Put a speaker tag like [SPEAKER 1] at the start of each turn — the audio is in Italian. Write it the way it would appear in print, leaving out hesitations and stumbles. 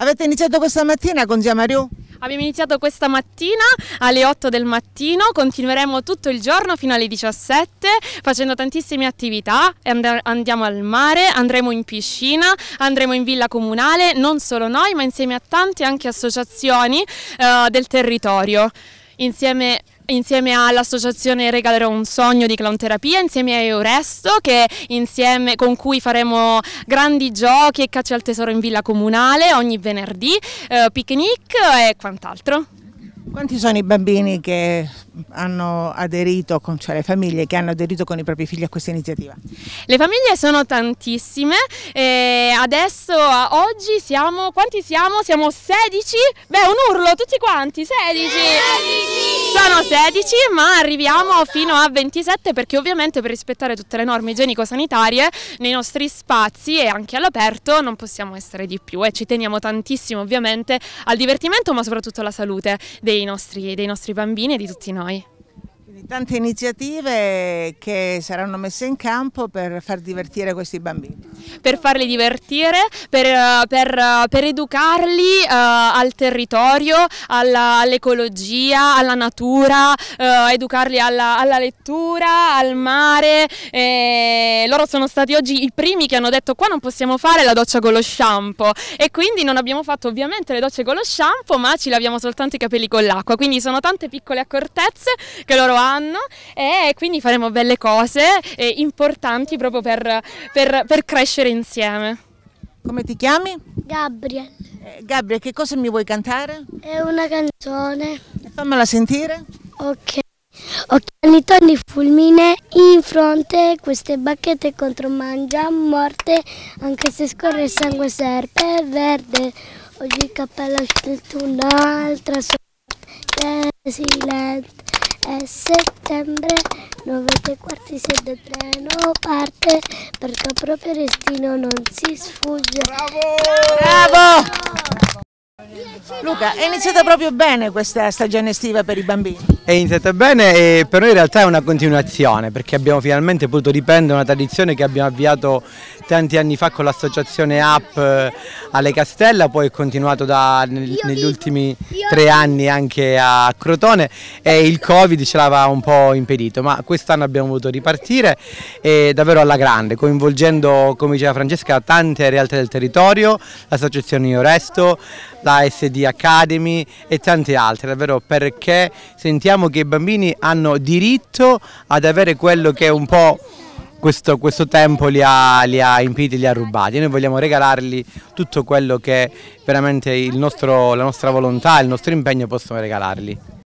[SPEAKER 1] Avete iniziato questa mattina con Zia Mariù?
[SPEAKER 2] Abbiamo iniziato questa mattina alle 8 del mattino, continueremo tutto il giorno fino alle 17 facendo tantissime attività, andiamo al mare, andremo in piscina, andremo in villa comunale, non solo noi ma insieme a tante anche associazioni del territorio. Insieme all'associazione Regalerò un sogno di clown terapia, insieme a Euresto con cui faremo grandi giochi e caccia al tesoro in villa comunale ogni venerdì, picnic e quant'altro.
[SPEAKER 1] Quanti sono i bambini che hanno aderito, cioè le famiglie che hanno aderito con i propri figli a questa iniziativa?
[SPEAKER 2] Le famiglie sono tantissime e adesso oggi quanti siamo? Siamo 16? Beh, un urlo, tutti quanti, 16! Sono 16, ma arriviamo fino a 27 perché ovviamente per rispettare tutte le norme igienico-sanitarie nei nostri spazi e anche all'aperto non possiamo essere di più e ci teniamo tantissimo ovviamente al divertimento ma soprattutto alla salute dei nostri bambini e di tutti noi.
[SPEAKER 1] Quindi tante iniziative che saranno messe in campo per far divertire questi bambini.
[SPEAKER 2] Per farli divertire, per educarli al territorio, all'ecologia, alla natura, educarli alla lettura, al mare. Loro sono stati oggi i primi che hanno detto qua non possiamo fare la doccia con lo shampoo e quindi non abbiamo fatto ovviamente le docce con lo shampoo ma ci laviamo soltanto i capelli con l'acqua, quindi sono tante piccole accortezze che loro hanno e quindi faremo belle cose importanti proprio per crescere insieme.
[SPEAKER 1] Come ti chiami?
[SPEAKER 3] Gabriel.
[SPEAKER 1] Gabriel, che cosa mi vuoi cantare?
[SPEAKER 3] È una canzone.
[SPEAKER 1] Fammela sentire.
[SPEAKER 3] Ok. Occhiali tonni fulmine in fronte, queste bacchette contro mangia morte, anche se scorre il sangue serpe verde, oggi il cappello ha scelto un'altra sorte, silente. È settembre, 9:15 se del treno parte, perché proprio il destino non si sfugge.
[SPEAKER 1] Bravo! Bravo! Luca, è iniziata proprio bene questa stagione estiva per i bambini?
[SPEAKER 4] È iniziata bene e per noi in realtà è una continuazione perché abbiamo finalmente potuto riprendere una tradizione che abbiamo avviato tanti anni fa con l'associazione Up alle Castella, poi è continuato negli ultimi 3 anni anche a Crotone e il Covid ce l'aveva un po' impedito, ma quest'anno abbiamo voluto ripartire e davvero alla grande, coinvolgendo, come diceva Francesca, tante realtà del territorio, l'associazione Euresto, la SD Academy e tante altre, davvero perché sentiamo che i bambini hanno diritto ad avere quello che un po' questo tempo li ha impediti, li ha rubati. Noi vogliamo regalargli tutto quello che veramente la nostra volontà, il nostro impegno possono regalargli.